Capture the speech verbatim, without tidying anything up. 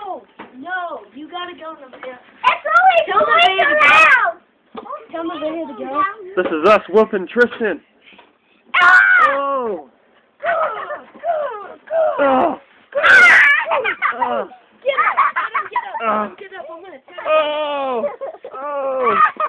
No, no, you gotta go in the video. It's only Tell the going baby around! Tell the video to go. This is us whooping Trystan. Ah! Oh. Go, Oh. go. Oh. Get up, get up, get up. Oh. Get up, I'm gonna tell you. Oh. Oh.